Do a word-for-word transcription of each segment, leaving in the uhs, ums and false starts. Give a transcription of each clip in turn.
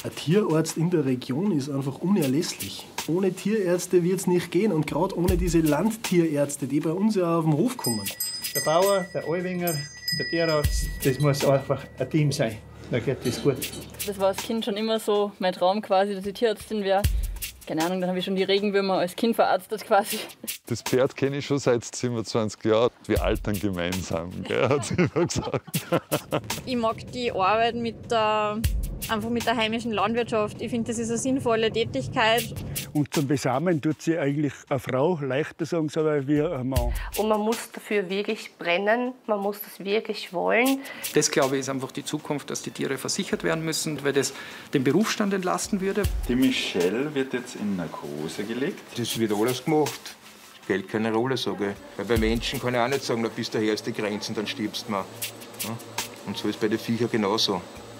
Ein Tierarzt in der Region ist einfach unerlässlich. Ohne Tierärzte wird es nicht gehen und gerade ohne diese Landtierärzte, die bei uns ja auf den Hof kommen. Der Bauer, der Allwinger, der Tierarzt, das muss einfach ein Team sein. Da geht das gut. Das war als Kind schon immer so mein Traum quasi, dass ich Tierärztin wäre. Keine Ahnung, dann habe ich schon die Regenwürmer als Kind verarztet quasi. Das Pferd kenne ich schon seit siebenundzwanzig Jahren. Wir altern gemeinsam, gell, hat sie immer gesagt. Ich mag die Arbeit mit der, einfach mit der heimischen Landwirtschaft. Ich finde, das ist eine sinnvolle Tätigkeit. Und zum Besamen tut sie eigentlich eine Frau leichter, sagen sie, aber wie ein Mann. Und man muss dafür wirklich brennen, man muss das wirklich wollen. Das, glaube ich, ist einfach die Zukunft, dass die Tiere versichert werden müssen, weil das den Berufsstand entlasten würde. Die Michelle wird jetzt in Narkose gelegt. Das wird alles gemacht. Das spielt keine Rolle, sage ich. Weil bei Menschen kann ich auch nicht sagen, na, bis daher ist die Grenze und dann stirbst du mal. Und so ist bei den Viechern genauso.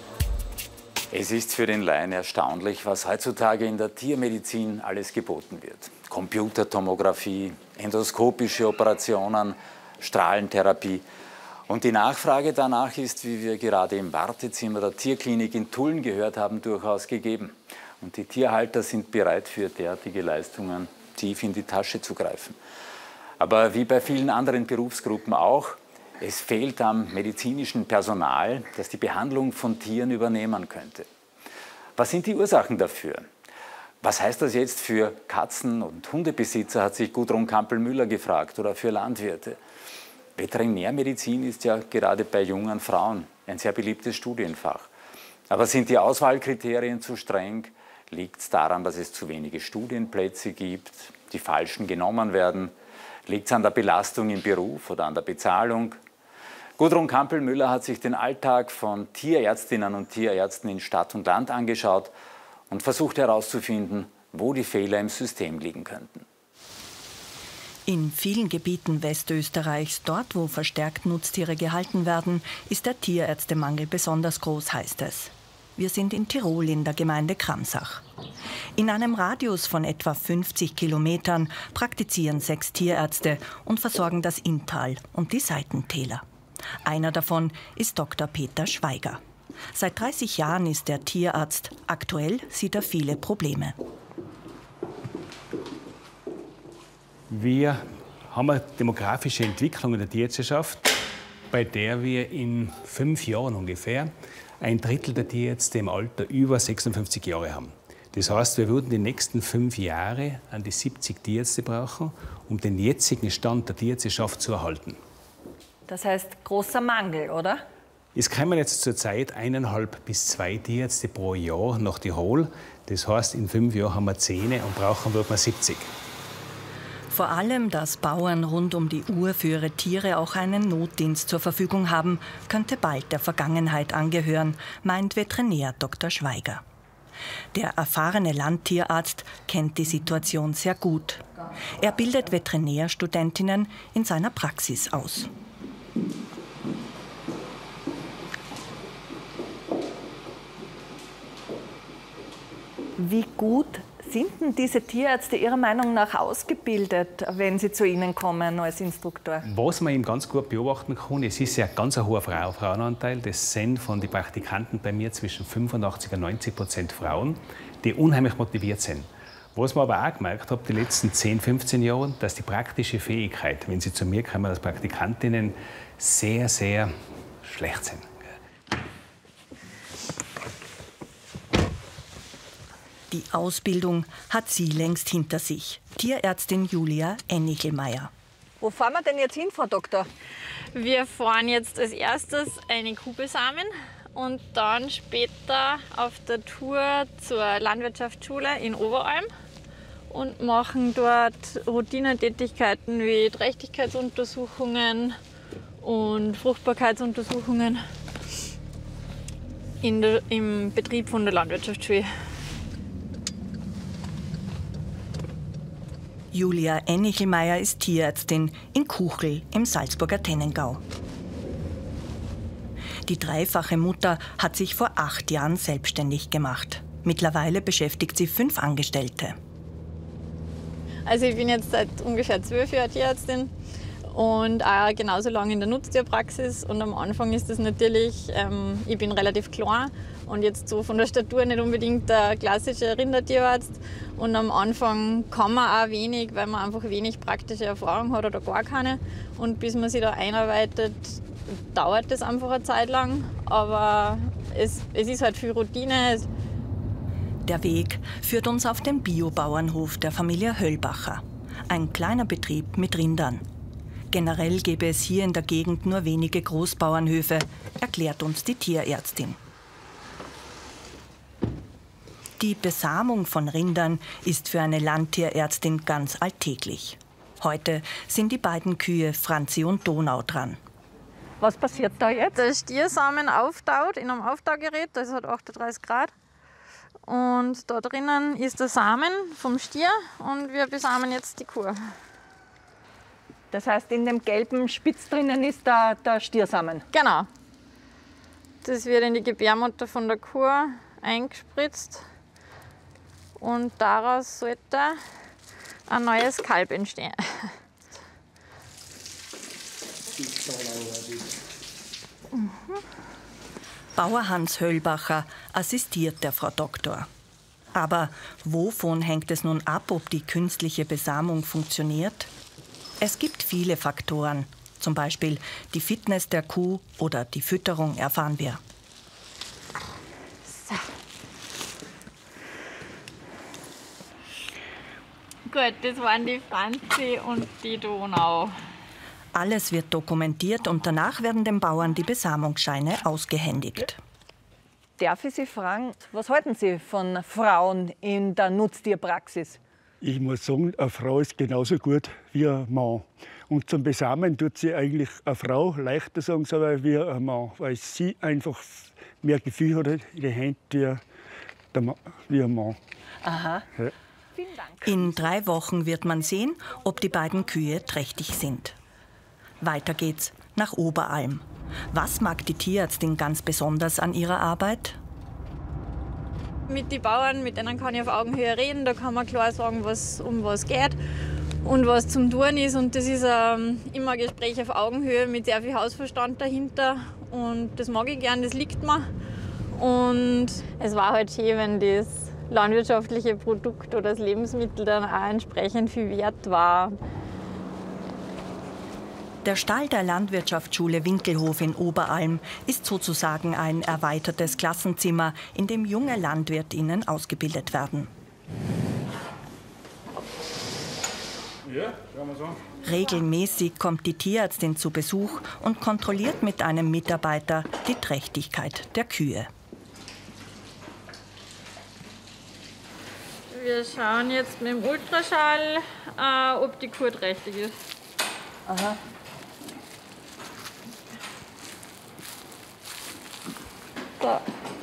Es ist für den Laien erstaunlich, was heutzutage in der Tiermedizin alles geboten wird. Computertomographie, endoskopische Operationen, Strahlentherapie. Und die Nachfrage danach ist, wie wir gerade im Wartezimmer der Tierklinik in Tulln gehört haben, durchaus gegeben. Und die Tierhalter sind bereit, für derartige Leistungen tief in die Tasche zu greifen. Aber wie bei vielen anderen Berufsgruppen auch, es fehlt am medizinischen Personal, das die Behandlung von Tieren übernehmen könnte. Was sind die Ursachen dafür? Was heißt das jetzt für Katzen- und Hundebesitzer, hat sich Gudrun Kampel-Müller gefragt, oder für Landwirte? Veterinärmedizin ist ja gerade bei jungen Frauen ein sehr beliebtes Studienfach. Aber sind die Auswahlkriterien zu streng? Liegt es daran, dass es zu wenige Studienplätze gibt, die falschen genommen werden? Liegt es an der Belastung im Beruf oder an der Bezahlung? Gudrun Kampel-Müller hat sich den Alltag von Tierärztinnen und Tierärzten in Stadt und Land angeschaut und versucht herauszufinden, wo die Fehler im System liegen könnten. In vielen Gebieten Westösterreichs, dort wo verstärkt Nutztiere gehalten werden, ist der Tierärztemangel besonders groß, heißt es. Wir sind in Tirol in der Gemeinde Kramsach. In einem Radius von etwa fünfzig Kilometern praktizieren sechs Tierärzte und versorgen das Inntal und die Seitentäler. Einer davon ist Doktor Peter Schweiger. Seit dreißig Jahren ist er Tierarzt. Aktuell sieht er viele Probleme. Wir haben eine demografische Entwicklung in der Tierärzteschaft, bei der wir in fünf Jahren ungefähr ein Drittel der Tierärzte im Alter über sechsundfünfzig Jahre haben. Das heißt, wir würden die nächsten fünf Jahre an die siebzig Tierärzte brauchen, um den jetzigen Stand der Tierärzteschaft zu erhalten. Das heißt, großer Mangel, oder? Es kommen jetzt zurzeit eineinhalb bis zwei Tierärzte pro Jahr nach Tirol. Das heißt, in fünf Jahren haben wir zehn und brauchen wird man siebzig. Vor allem, dass Bauern rund um die Uhr für ihre Tiere auch einen Notdienst zur Verfügung haben, könnte bald der Vergangenheit angehören, meint Veterinär Doktor Schweiger. Der erfahrene Landtierarzt kennt die Situation sehr gut. Er bildet Veterinärstudentinnen in seiner Praxis aus. Wie gut sind denn diese Tierärzte Ihrer Meinung nach ausgebildet, wenn sie zu Ihnen kommen als Instruktor? Was man eben ganz gut beobachten kann, es ist ja ganz ein hoher Frau Frauenanteil. Das sind von den Praktikanten bei mir zwischen fünfundachtzig und neunzig Prozent Frauen, die unheimlich motiviert sind. Was man aber auch gemerkt habe, die letzten zehn, fünfzehn Jahre, dass die praktische Fähigkeit, wenn sie zu mir kommen als Praktikantinnen, sehr, sehr schlecht sind. Die Ausbildung hat sie längst hinter sich. Tierärztin Julia Ennichelmeier. Wo fahren wir denn jetzt hin, Frau Doktor? Wir fahren jetzt als erstes eine Kuh besamen und dann später auf der Tour zur Landwirtschaftsschule in Oberalm und machen dort Routinetätigkeiten wie Trächtigkeitsuntersuchungen und Fruchtbarkeitsuntersuchungen in der, im Betrieb von der Landwirtschaftsschule. Julia Ennichelmeier ist Tierärztin in Kuchel im Salzburger Tennengau. Die dreifache Mutter hat sich vor acht Jahren selbstständig gemacht. Mittlerweile beschäftigt sie fünf Angestellte. Also ich bin jetzt seit ungefähr zwölf Jahren Tierärztin und auch genauso lange in der Nutztierpraxis. Und am Anfang ist das natürlich, ähm, ich bin relativ klein und jetzt so von der Statur nicht unbedingt der klassische Rindertierarzt. Und am Anfang kann man auch wenig, weil man einfach wenig praktische Erfahrung hat oder gar keine. Und bis man sich da einarbeitet, dauert das einfach eine Zeit lang. Aber es, es ist halt viel Routine. Der Weg führt uns auf den Biobauernhof der Familie Höllbacher. Ein kleiner Betrieb mit Rindern. Generell gäbe es hier in der Gegend nur wenige Großbauernhöfe, erklärt uns die Tierärztin. Die Besamung von Rindern ist für eine Landtierärztin ganz alltäglich. Heute sind die beiden Kühe Franzi und Donau dran. Was passiert da jetzt? Der Stiersamen auftaut in einem Auftaugerät, das hat achtunddreißig Grad. Und da drinnen ist der Samen vom Stier und wir besamen jetzt die Kuh. Das heißt, in dem gelben Spitz drinnen ist der, der Stiersamen? Genau. Das wird in die Gebärmutter von der Kuh eingespritzt und daraus sollte ein neues Kalb entstehen. Mhm. Bauer Hans Höllbacher assistiert der Frau Doktor. Aber wovon hängt es nun ab, ob die künstliche Besamung funktioniert? Es gibt viele Faktoren, zum Beispiel die Fitness der Kuh oder die Fütterung, erfahren wir. So. Gut, das waren die Franzi und die Donau. Alles wird dokumentiert und danach werden den Bauern die Besamungsscheine ausgehändigt. Darf ich Sie fragen, was halten Sie von Frauen in der Nutztierpraxis? Ich muss sagen, eine Frau ist genauso gut wie ein Mann. Und zum Besamen tut sie eigentlich eine Frau leichter sagen, wie ein Mann, weil sie einfach mehr Gefühl hat in den Händen wie ein Mann. Aha. Ja. Vielen Dank. In drei Wochen wird man sehen, ob die beiden Kühe trächtig sind. Weiter geht's nach Oberalm. Was mag die Tierärztin ganz besonders an ihrer Arbeit? Mit den Bauern, mit denen kann ich auf Augenhöhe reden. Da kann man klar sagen, was, um was geht und was zum Tun ist. Und das ist ähm, immer ein Gespräch auf Augenhöhe mit sehr viel Hausverstand dahinter. Und das mag ich gern, das liegt mir. Und es war halt schön, wenn das landwirtschaftliche Produkt oder das Lebensmittel dann auch entsprechend viel wert war. Der Stall der Landwirtschaftsschule Winkelhof in Oberalm ist sozusagen ein erweitertes Klassenzimmer, in dem junge LandwirtInnen ausgebildet werden. Ja, schauen wir so. Regelmäßig kommt die Tierärztin zu Besuch und kontrolliert mit einem Mitarbeiter die Trächtigkeit der Kühe. Wir schauen jetzt mit dem Ultraschall, äh, ob die Kuh trächtig ist. Aha. So.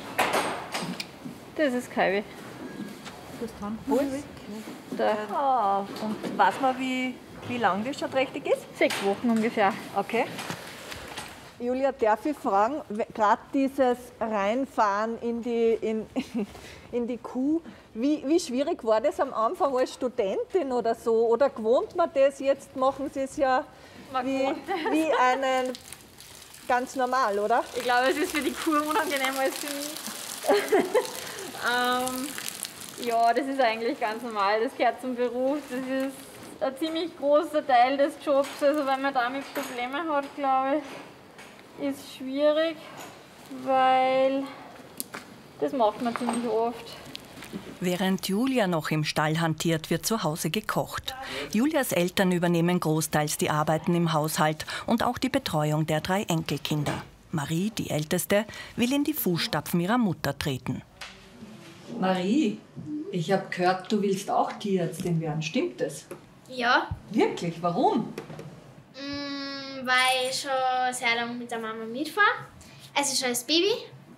Das ist Kaiwi. Das dran. Wo ist? Da. Ah, und weiß man, wie, wie lange das schon trächtig ist? Sechs Wochen ungefähr. Okay. Julia, darf ich fragen, gerade dieses Reinfahren in die, in, in die Kuh, wie, wie schwierig war das am Anfang als Studentin oder so? Oder gewohnt man das? Jetzt machen Sie es ja wie, wie einen ganz normal, oder? Ich glaube, es ist für die Kuh unangenehmer als für mich. ähm, ja, das ist eigentlich ganz normal. Das gehört zum Beruf. Das ist ein ziemlich großer Teil des Jobs. Also wenn man damit Probleme hat, glaube ich, ist schwierig, weil das macht man ziemlich oft. Während Julia noch im Stall hantiert, wird zu Hause gekocht. Julias Eltern übernehmen großteils die Arbeiten im Haushalt und auch die Betreuung der drei Enkelkinder. Marie, die Älteste, will in die Fußstapfen ihrer Mutter treten. Marie, ich habe gehört, du willst auch Tierärztin werden. Stimmt das? Ja. Wirklich? Warum? Mm, weil ich schon sehr lange mit der Mama mitfahre. Also schon als Baby.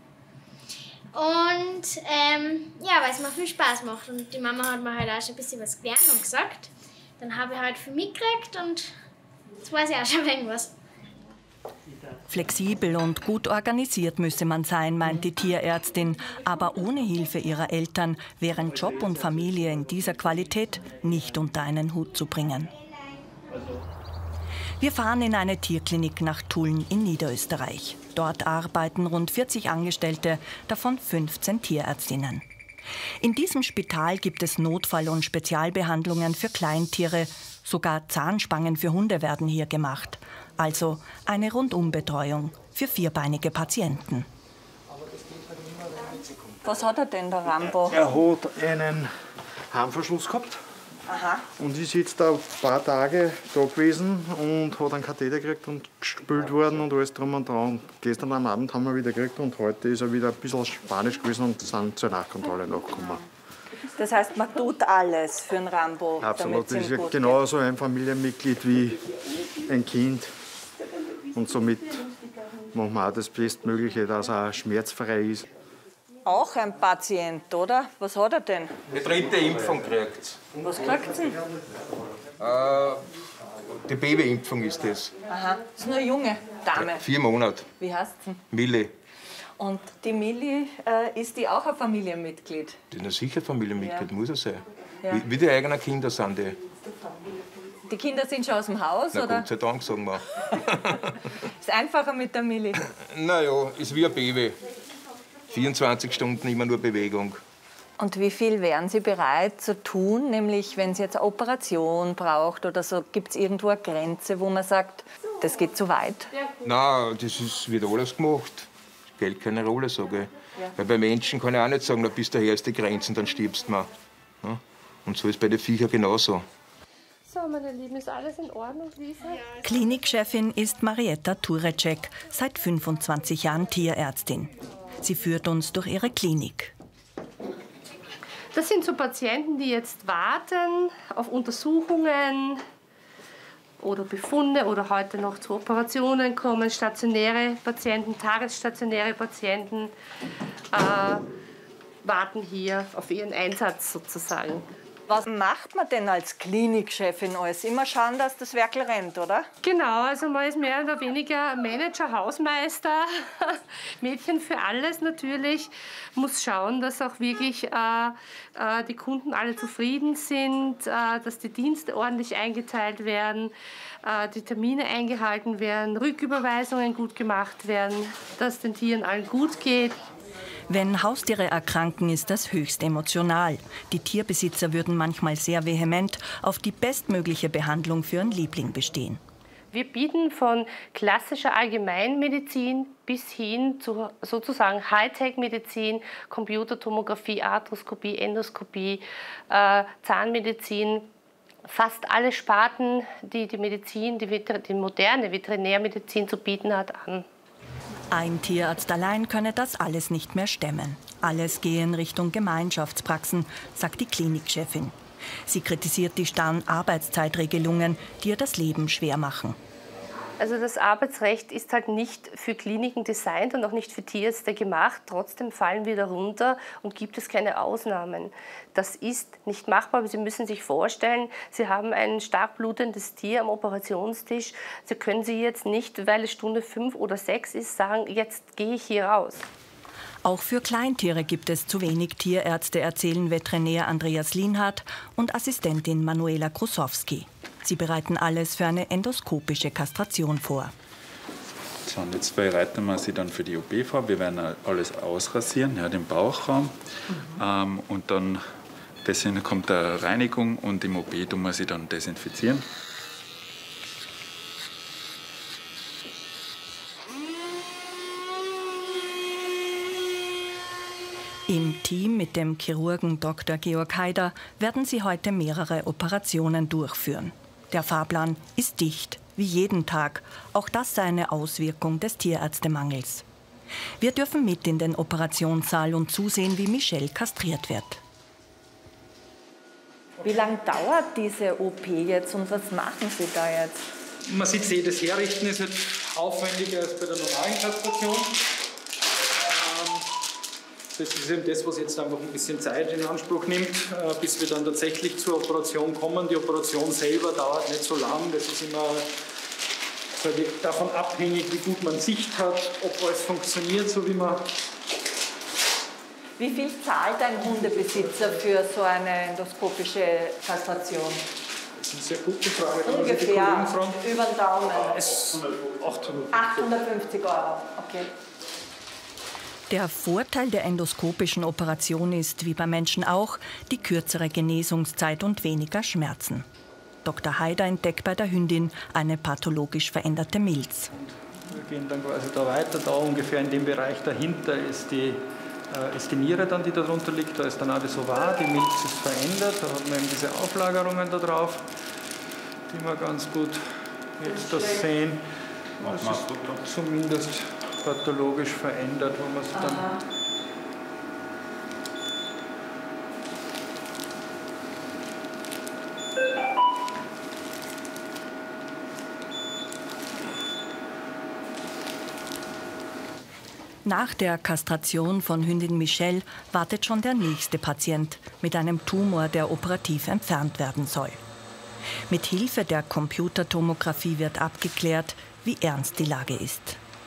Und ähm, ja, weil es mir viel Spaß macht. Und die Mama hat mir halt auch schon ein bisschen was gelernt und gesagt. Dann habe ich halt viel mitgekriegt und jetzt weiß ich auch schon irgendwas. Flexibel und gut organisiert müsse man sein, meint die Tierärztin. Aber ohne Hilfe ihrer Eltern wären Job und Familie in dieser Qualität nicht unter einen Hut zu bringen. Wir fahren in eine Tierklinik nach Tulln in Niederösterreich. Dort arbeiten rund vierzig Angestellte, davon fünfzehn Tierärztinnen. In diesem Spital gibt es Notfall- und Spezialbehandlungen für Kleintiere. Sogar Zahnspangen für Hunde werden hier gemacht. Also eine Rundumbetreuung für vierbeinige Patienten. Was hat er denn, der Rambo? Er hat einen Harnverschluss gehabt. Aha. Und ist jetzt ein paar Tage da gewesen und hat einen Katheter gekriegt und gespült worden und alles drum und dran. Und gestern am Abend haben wir wieder gekriegt und heute ist er wieder ein bisschen spanisch gewesen und sind zur Nachkontrolle nachgekommen. Das heißt, man tut alles für den Rambo. Absolut, das ist ja genauso ein Familienmitglied wie ein Kind. Und somit machen wir auch das Bestmögliche, dass er schmerzfrei ist. Auch ein Patient, oder? Was hat er denn? Die dritte Impfung kriegt. Was kriegt sie? Äh, die Babyimpfung ist das. Aha, das ist nur eine junge Dame. Vier Monate. Wie heißt sie? Milli. Und die Milli, äh, ist die auch ein Familienmitglied? Die ist ja sicher Familienmitglied, Ja. muss er sein. Ja. Wie, wie die eigenen Kinder sind die. Die Kinder sind schon aus dem Haus, Na oder? Gott sei Dank, sagen wir. Ist einfacher mit der Milli. Naja, ist wie ein Baby. vierundzwanzig Stunden immer nur Bewegung. Und wie viel wären Sie bereit zu tun? Nämlich, wenn sie jetzt eine Operation braucht oder so, gibt es irgendwo eine Grenze, wo man sagt, das geht zu weit? Nein, das ist, wird alles gemacht. Spielt keine Rolle, sage ich. Ja. Weil bei Menschen kann ich auch nicht sagen, da bist du daher ist die Grenze und dann stirbst du mal. Ja? Und so ist bei den Viechern genauso. So, meine Lieben, ist alles in Ordnung, Lisa? Klinikchefin ist Marietta Turecek, seit fünfundzwanzig Jahren Tierärztin. Sie führt uns durch ihre Klinik. Das sind so Patienten, die jetzt warten auf Untersuchungen oder Befunde oder heute noch zu Operationen kommen. Stationäre Patienten, tagesstationäre Patienten äh, warten hier auf ihren Einsatz sozusagen. Was macht man denn als Klinikchefin alles? Immer schauen, dass das Werkel rennt, oder? Genau, also man ist mehr oder weniger Manager, Hausmeister, Mädchen für alles natürlich. Muss schauen, dass auch wirklich äh, äh, die Kunden alle zufrieden sind, äh, dass die Dienste ordentlich eingeteilt werden, äh, die Termine eingehalten werden, Rücküberweisungen gut gemacht werden, dass den Tieren allen gut geht. Wenn Haustiere erkranken, ist das höchst emotional. Die Tierbesitzer würden manchmal sehr vehement auf die bestmögliche Behandlung für ihren Liebling bestehen. Wir bieten von klassischer Allgemeinmedizin bis hin zu sozusagen Hightech-Medizin, Computertomographie, Arthroskopie, Endoskopie, äh, Zahnmedizin, fast alle Sparten, die die Medizin, die, die moderne Veterinärmedizin zu bieten hat, an. Ein Tierarzt allein könne das alles nicht mehr stemmen. Alles gehe in Richtung Gemeinschaftspraxen, sagt die Klinikchefin. Sie kritisiert die starren Arbeitszeitregelungen, die ihr das Leben schwer machen. Also das Arbeitsrecht ist halt nicht für Kliniken designt und auch nicht für Tierärzte gemacht. Trotzdem fallen wir darunter und gibt es keine Ausnahmen. Das ist nicht machbar, aber Sie müssen sich vorstellen, Sie haben ein stark blutendes Tier am Operationstisch. Sie können Sie jetzt nicht, weil es Stunde fünf oder sechs ist, sagen, jetzt gehe ich hier raus. Auch für Kleintiere gibt es zu wenig Tierärzte, erzählen Veterinär Andreas Lienhardt und Assistentin Manuela Krusowski. Sie bereiten alles für eine endoskopische Kastration vor. So, und jetzt bereiten wir sie dann für die O P vor. Wir werden alles ausrasieren, ja, den Bauchraum. Mhm. Ähm, und dann deswegen kommt eine Reinigung und im O P tun wir sie dann desinfizieren. Im Team mit dem Chirurgen Doktor Georg Haider werden sie heute mehrere Operationen durchführen. Der Fahrplan ist dicht, wie jeden Tag. Auch das sei eine Auswirkung des Tierärztemangels. Wir dürfen mit in den Operationssaal und zusehen, wie Michelle kastriert wird. Wie lange dauert diese O P jetzt und was machen Sie da jetzt? Man sieht, das Herrichten ist halt aufwendiger als bei der normalen Kastration. Das ist eben das, was jetzt einfach ein bisschen Zeit in Anspruch nimmt, bis wir dann tatsächlich zur Operation kommen. Die Operation selber dauert nicht so lang. Das ist immer davon abhängig, wie gut man Sicht hat, ob alles funktioniert, so wie man. Wie viel zahlt ein Hundebesitzer für so eine endoskopische Kastration? Das ist eine sehr gute Frage. Da muss ich die Ungefähr Kollegen fragen. über den Daumen. Es achthundertfünfzig Euro, okay. Der Vorteil der endoskopischen Operation ist, wie bei Menschen auch, die kürzere Genesungszeit und weniger Schmerzen. Doktor Haider entdeckt bei der Hündin eine pathologisch veränderte Milz. Wir gehen dann quasi da weiter, da ungefähr in dem Bereich dahinter ist die, äh, ist die Niere dann, die darunter liegt, da ist dann auch das Ovar, die Milz ist verändert, da hat man eben diese Auflagerungen da drauf, die wir ganz gut jetzt das sehen. Das ist zumindest pathologisch verändert, wo man es dann... Nach der Kastration von Hündin Michelle wartet schon der nächste Patient mit einem Tumor, der operativ entfernt werden soll. Mit Hilfe der Computertomographie wird abgeklärt, wie ernst die Lage ist.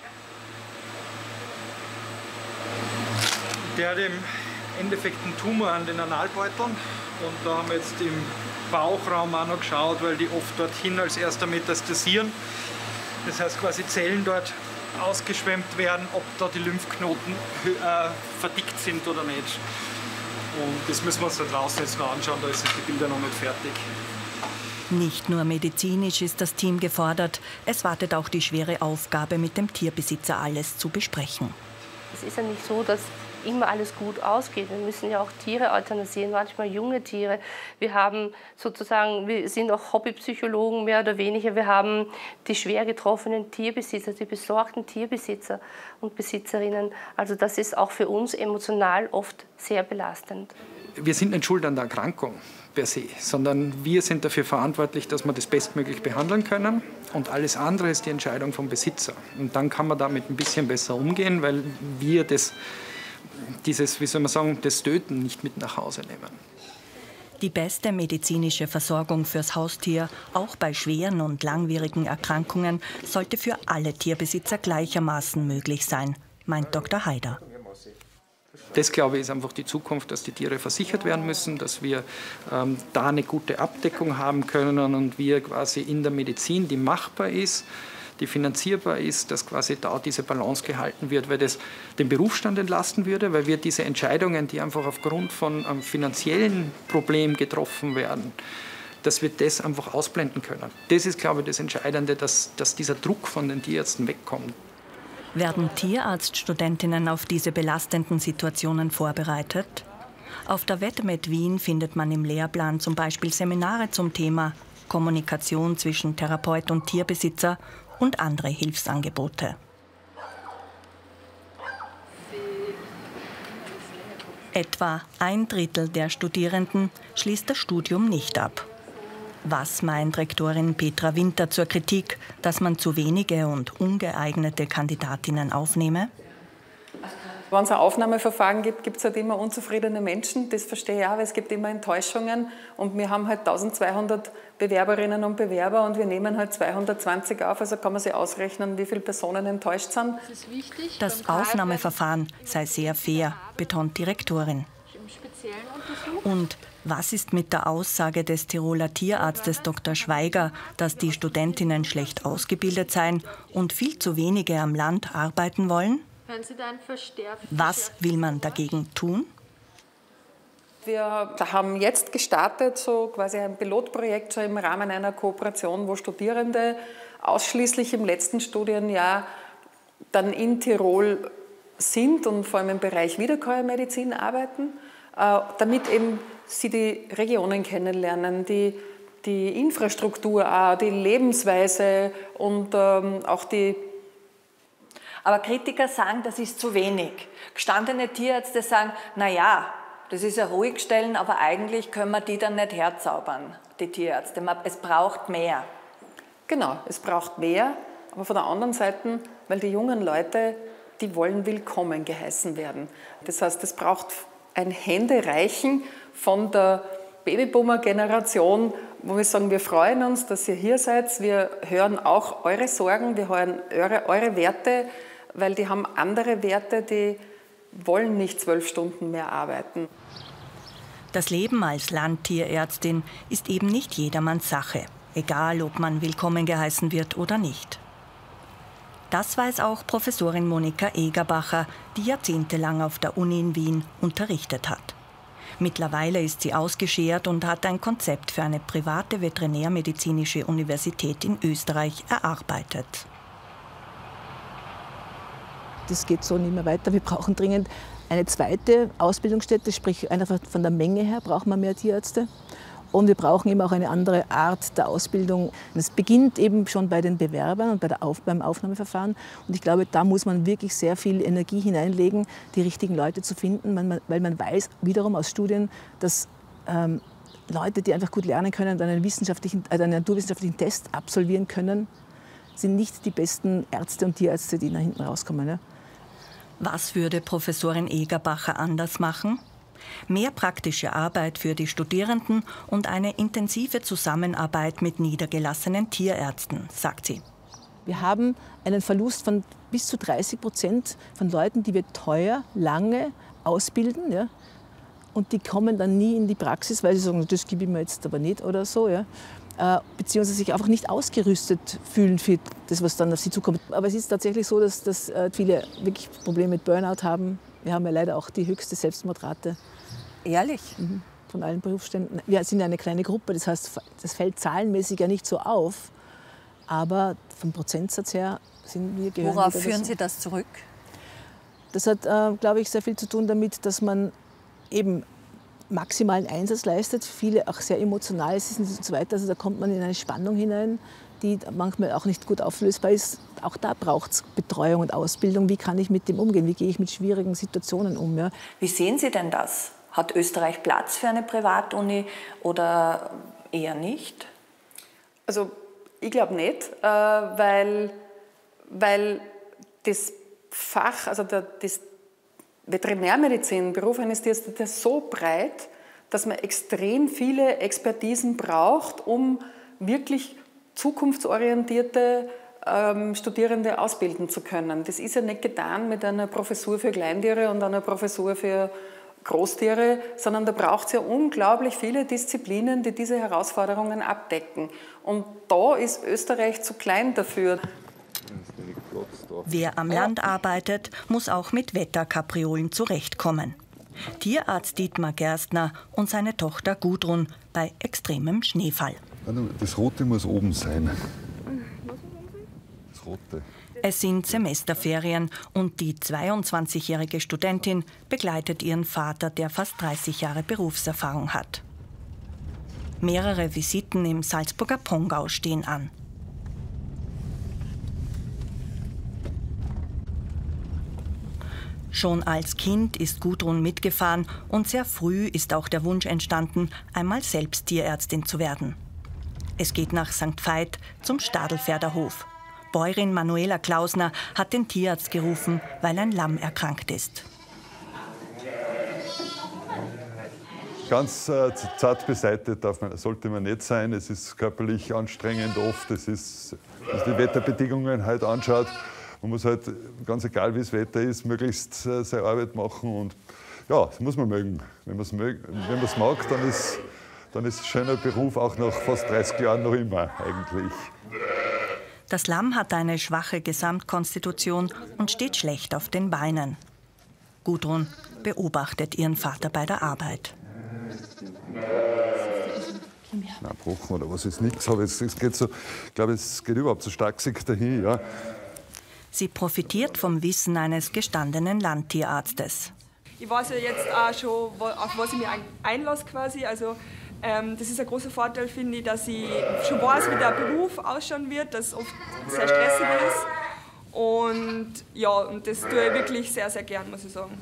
Der hat im Endeffekt einen Tumor an den Analbeuteln und da haben wir jetzt im Bauchraum auch noch geschaut, weil die oft dorthin als erster metastasieren. Das heißt quasi Zellen dort ausgeschwemmt werden, ob da die Lymphknoten äh, verdickt sind oder nicht. Und das müssen wir uns da draußen jetzt noch anschauen, da sind die Bilder noch nicht fertig. Nicht nur medizinisch ist das Team gefordert, es wartet auch die schwere Aufgabe, mit dem Tierbesitzer alles zu besprechen. Es ist ja nicht so, dass immer alles gut ausgeht. Wir müssen ja auch Tiere euthanasieren, manchmal junge Tiere. Wir haben sozusagen, wir sind auch Hobbypsychologen mehr oder weniger. Wir haben die schwer getroffenen Tierbesitzer, die besorgten Tierbesitzer und Besitzerinnen. Also das ist auch für uns emotional oft sehr belastend. Wir sind nicht schuld an der Erkrankung per se, sondern wir sind dafür verantwortlich, dass wir das bestmöglich behandeln können. Und alles andere ist die Entscheidung vom Besitzer. Und dann kann man damit ein bisschen besser umgehen, weil wir das dieses, wie soll man sagen, das Töten nicht mit nach Hause nehmen. Die beste medizinische Versorgung fürs Haustier, auch bei schweren und langwierigen Erkrankungen, sollte für alle Tierbesitzer gleichermaßen möglich sein, meint Doktor Haider. Das, glaube ich, ist einfach die Zukunft, dass die Tiere versichert werden müssen, dass wir ähm, da eine gute Abdeckung haben können und wir quasi in der Medizin, die machbar ist, die finanzierbar ist, dass quasi da diese Balance gehalten wird, weil das den Berufsstand entlasten würde, weil wir diese Entscheidungen, die einfach aufgrund von einem finanziellen Problem getroffen werden, dass wir das einfach ausblenden können. Das ist, glaube ich, das Entscheidende, dass, dass dieser Druck von den Tierärzten wegkommt. Werden Tierarztstudentinnen auf diese belastenden Situationen vorbereitet? Auf der VetMed Wien findet man im Lehrplan zum Beispiel Seminare zum Thema Kommunikation zwischen Therapeut und Tierbesitzer und andere Hilfsangebote. Etwa ein Drittel der Studierenden schließt das Studium nicht ab. Was meint Rektorin Petra Winter zur Kritik, dass man zu wenige und ungeeignete Kandidatinnen aufnehme? Wenn es ein Aufnahmeverfahren gibt, gibt es halt immer unzufriedene Menschen. Das verstehe ich auch, weil es gibt immer Enttäuschungen. Und wir haben halt eintausendzweihundert Bewerberinnen und Bewerber und wir nehmen halt zweihundertzwanzig auf. Also kann man sich ausrechnen, wie viele Personen enttäuscht sind. Das Aufnahmeverfahren sei sehr fair, betont die Rektorin. Und was ist mit der Aussage des Tiroler Tierarztes Doktor Schweiger, dass die Studentinnen schlecht ausgebildet seien und viel zu wenige am Land arbeiten wollen? Was will man dagegen tun? Wir haben jetzt gestartet, so quasi ein Pilotprojekt so im Rahmen einer Kooperation, wo Studierende ausschließlich im letzten Studienjahr dann in Tirol sind und vor allem im Bereich Wiederkäuermedizin arbeiten, damit eben sie die Regionen kennenlernen, die, die Infrastruktur, auch, die Lebensweise und ähm, auch die. Aber Kritiker sagen, das ist zu wenig. Gestandene Tierärzte sagen, naja, das ist ja ruhig stellen, aber eigentlich können wir die dann nicht herzaubern, die Tierärzte. Es braucht mehr. Genau, es braucht mehr, aber von der anderen Seite, weil die jungen Leute, die wollen willkommen geheißen werden. Das heißt, es braucht ein Händereichen von der Babyboomer-Generation, wo wir sagen, wir freuen uns, dass ihr hier seid. Wir hören auch eure Sorgen, wir hören eure, eure Werte, weil die haben andere Werte, die wollen nicht zwölf Stunden mehr arbeiten. Das Leben als Landtierärztin ist eben nicht jedermanns Sache, egal ob man willkommen geheißen wird oder nicht. Das weiß auch Professorin Monika Egerbacher, die jahrzehntelang auf der Uni in Wien unterrichtet hat. Mittlerweile ist sie ausgeschert und hat ein Konzept für eine private veterinärmedizinische Universität in Österreich erarbeitet. Das geht so nicht mehr weiter. Wir brauchen dringend eine zweite Ausbildungsstätte, sprich einfach von der Menge her brauchen wir mehr Tierärzte. Und wir brauchen eben auch eine andere Art der Ausbildung. Es beginnt eben schon bei den Bewerbern und bei der Auf, beim Aufnahmeverfahren. Und ich glaube, da muss man wirklich sehr viel Energie hineinlegen, die richtigen Leute zu finden, weil man weiß wiederum aus Studien, dass ähm, Leute, die einfach gut lernen können und einen, wissenschaftlichen, also einen naturwissenschaftlichen Test absolvieren können, sind nicht die besten Ärzte und Tierärzte, die nach hinten rauskommen. Ja? Was würde Professorin Egerbacher anders machen? Mehr praktische Arbeit für die Studierenden und eine intensive Zusammenarbeit mit niedergelassenen Tierärzten, sagt sie. Wir haben einen Verlust von bis zu dreißig Prozent von Leuten, die wir teuer, lange ausbilden. Ja? Und die kommen dann nie in die Praxis, weil sie sagen, das gebe ich mir jetzt aber nicht oder so. Ja? Äh, beziehungsweise sich einfach nicht ausgerüstet fühlen für das, was dann auf sie zukommt. Aber es ist tatsächlich so, dass, dass äh, viele wirklich Probleme mit Burnout haben. Wir haben ja leider auch die höchste Selbstmordrate. Ehrlich? Mhm. Von allen Berufsständen. Wir sind ja eine kleine Gruppe, das heißt, das fällt zahlenmäßig ja nicht so auf. Aber vom Prozentsatz her sind wir gehören. Worauf führen Sie das zurück? Das hat, äh, glaube ich, sehr viel zu tun damit, dass man eben maximalen Einsatz leistet. Viele auch sehr emotional sind und so weiter. Also da kommt man in eine Spannung hinein, die manchmal auch nicht gut auflösbar ist. Auch da braucht es Betreuung und Ausbildung. Wie kann ich mit dem umgehen? Wie gehe ich mit schwierigen Situationen um? Ja? Wie sehen Sie denn das? Hat Österreich Platz für eine Privatuni oder eher nicht? Also ich glaube nicht, äh, weil, weil das Fach, also der, das Veterinärmedizin, Beruf eines Tierarztes, der ist so breit, dass man extrem viele Expertisen braucht, um wirklich zukunftsorientierte ähm, Studierende ausbilden zu können. Das ist ja nicht getan mit einer Professur für Kleintiere und einer Professur für Großtiere, sondern da braucht es ja unglaublich viele Disziplinen, die diese Herausforderungen abdecken. Und da ist Österreich zu klein dafür. Wer am Land arbeitet, muss auch mit Wetterkapriolen zurechtkommen. Tierarzt Dietmar Gerstner und seine Tochter Gudrun bei extremem Schneefall. Das Rote muss oben sein. Das Rote. Es sind Semesterferien und die zweiundzwanzigjährige Studentin begleitet ihren Vater, der fast dreißig Jahre Berufserfahrung hat. Mehrere Visiten im Salzburger Pongau stehen an. Schon als Kind ist Gudrun mitgefahren und sehr früh ist auch der Wunsch entstanden, einmal selbst Tierärztin zu werden. Es geht nach Sankt Veit zum Stadelferderhof. Bäuerin Manuela Klausner hat den Tierarzt gerufen, weil ein Lamm erkrankt ist. Ganz äh, zart beseitigt darf man, sollte man nicht sein. Es ist körperlich anstrengend oft. Es ist, wenn man die Wetterbedingungen halt anschaut. Man muss halt, ganz egal wie das Wetter ist, möglichst äh, seine Arbeit machen. Und ja, das muss man mögen. Wenn man es mög, wenn man's mag, dann ist, dann ist ein schöner Beruf auch nach fast dreißig Jahren noch immer eigentlich. Das Lamm hat eine schwache Gesamtkonstitution und steht schlecht auf den Beinen. Gudrun beobachtet ihren Vater bei der Arbeit. Nein, Brochen oder was ist nichts, aber es, es geht so, ich glaube, es geht überhaupt so stark dahin, ja. Sie profitiert vom Wissen eines gestandenen Landtierarztes. Ich weiß ja jetzt auch schon, auf was ich mich einlasse quasi. Also, ähm, das ist ein großer Vorteil, finde ich, dass ich schon weiß, wie der Beruf ausschauen wird, dass es oft sehr stressig ist. Und ja, und das tue ich wirklich sehr, sehr gern, muss ich sagen.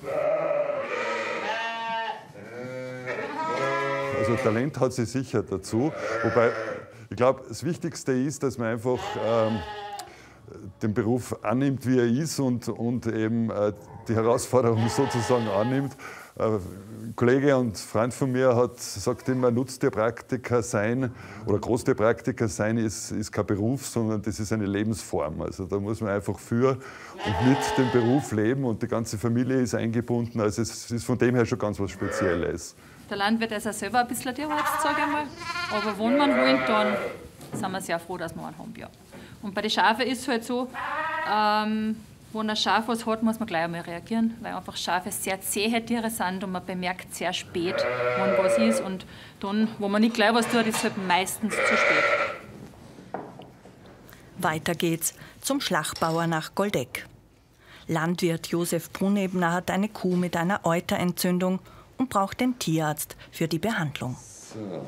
Also Talent hat sie sicher dazu. Wobei, ich glaube, das Wichtigste ist, dass man einfach ähm, den Beruf annimmt, wie er ist und, und eben äh, die Herausforderung sozusagen annimmt. Äh, ein Kollege und Freund von mir hat, sagt immer, Nutztierpraktiker sein oder Großtierpraktiker sein ist, ist kein Beruf, sondern das ist eine Lebensform. Also da muss man einfach für und mit dem Beruf leben und die ganze Familie ist eingebunden. Also es ist von dem her schon ganz was Spezielles. Der Landwirt ist ja selber ein bisschen Tierarzt, sage ich mal. Aber wenn man holen, dann sind wir sehr froh, dass wir einen haben. Ja. Und bei den Schafen ist es halt so, ähm, wenn ein Schaf was hat, muss man gleich einmal reagieren, weil einfach Schafe sehr zähe Tiere sind und man bemerkt sehr spät, wann was ist. Und dann, wo man nicht gleich was tut, ist es halt meistens zu spät. Weiter geht's zum Schlachtbauer nach Goldeck. Landwirt Josef Brunebner hat eine Kuh mit einer Euterentzündung und braucht den Tierarzt für die Behandlung. So.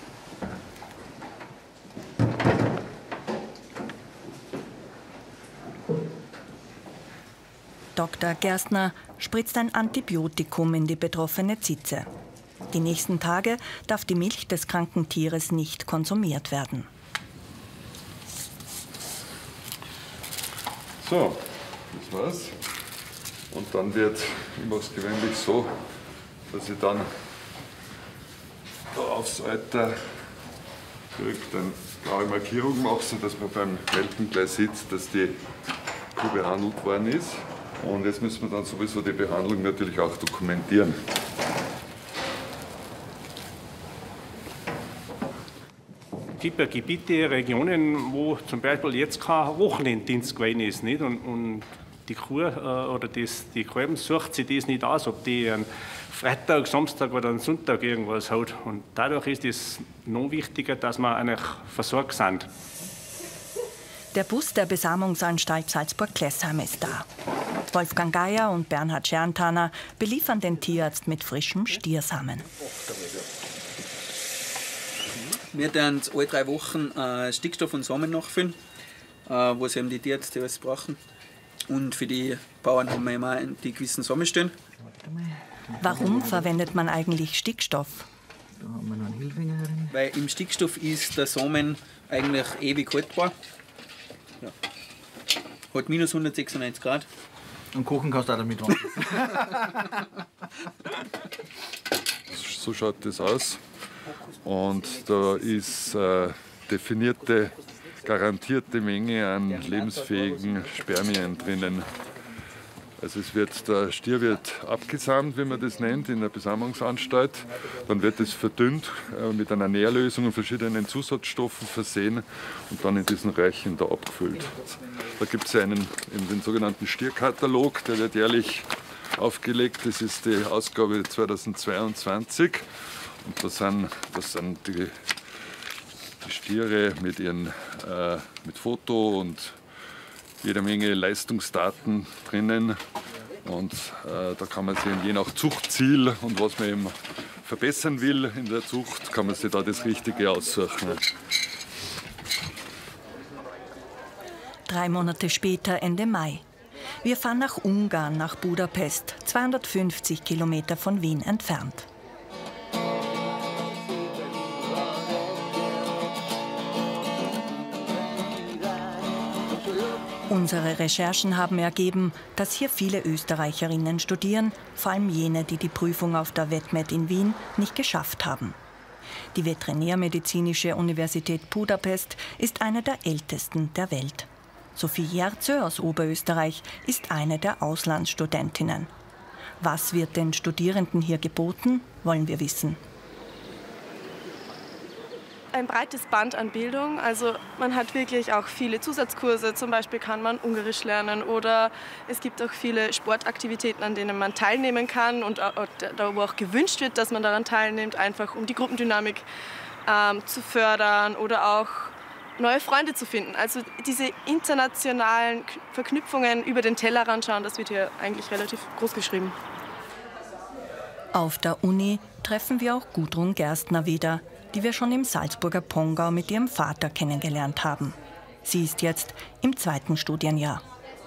Doktor Gerstner spritzt ein Antibiotikum in die betroffene Zitze. Die nächsten Tage darf die Milch des kranken Tieres nicht konsumiert werden. So, das war's. Und dann wird, ich mache es gewöhnlich so, dass ich dann da aufs Alter eine blaue Markierung mache, sodass man beim Melken gleich sieht, dass die Kuh behandelt worden ist. Und jetzt müssen wir dann sowieso die Behandlung natürlich auch dokumentieren. Es gibt ja Gebiete, Regionen, wo zum Beispiel jetzt kein Wochenenddienst gewesen ist. Nicht? Und, und die Kuh äh, oder das, die Kalben sucht sich das nicht aus, ob die einen Freitag, Samstag oder einen Sonntag irgendwas hat. Und dadurch ist es noch wichtiger, dass wir eigentlich versorgt sind. Der Bus der Besamungsanstalt Salzburg-Klessheim ist da. Wolfgang Geier und Bernhard Scherntaner beliefern den Tierarzt mit frischem Stiersamen. Wir werden alle drei Wochen äh, Stickstoff und Samen nachfüllen, äh, was eben die Tierärzte alles brauchen. Und für die Bauern haben wir immer die gewissen Samenstellen. Warum verwendet man eigentlich Stickstoff? Da haben wir noch einen Hilfinger herin. Weil im Stickstoff ist der Samen eigentlich ewig haltbar. Ja. Hat minus hundertsechsundneunzig Grad. Und kochen kannst du auch damit. So schaut das aus. Und da ist äh, definierte, garantierte Menge an lebensfähigen Spermien drinnen. Also es wird, der Stier wird abgesamt, wie man das nennt, in der Besamungsanstalt. Dann wird es verdünnt, äh, mit einer Nährlösung und verschiedenen Zusatzstoffen versehen und dann in diesen Räuchen da abgefüllt. Da gibt es einen, den sogenannten Stierkatalog, der wird jährlich aufgelegt. Das ist die Ausgabe zweitausendzweiundzwanzig. Und da sind, das sind die, die Stiere mit, ihren, äh, mit Foto und jede Menge Leistungsdaten drinnen. Und äh, da kann man sich je nach Zuchtziel und was man eben verbessern will in der Zucht, kann man sich da das Richtige aussuchen. Drei Monate später, Ende Mai. Wir fahren nach Ungarn, nach Budapest, zweihundertfünfzig Kilometer von Wien entfernt. Unsere Recherchen haben ergeben, dass hier viele Österreicherinnen studieren, vor allem jene, die die Prüfung auf der Vetmed in Wien nicht geschafft haben. Die Veterinärmedizinische Universität Budapest ist eine der ältesten der Welt. Sophie Jerzö aus Oberösterreich ist eine der Auslandsstudentinnen. Was wird den Studierenden hier geboten, wollen wir wissen. Ein breites Band an Bildung, also man hat wirklich auch viele Zusatzkurse, zum Beispiel kann man Ungarisch lernen oder es gibt auch viele Sportaktivitäten, an denen man teilnehmen kann und da wo auch gewünscht wird, dass man daran teilnimmt, einfach um die Gruppendynamik ähm, zu fördern oder auch neue Freunde zu finden. Also diese internationalen Verknüpfungen über den Tellerrand schauen, das wird hier eigentlich relativ groß geschrieben. Auf der Uni treffen wir auch Gudrun Gerstner wieder, die wir schon im Salzburger Pongau mit ihrem Vater kennengelernt haben. Sie ist jetzt im zweiten Studienjahr.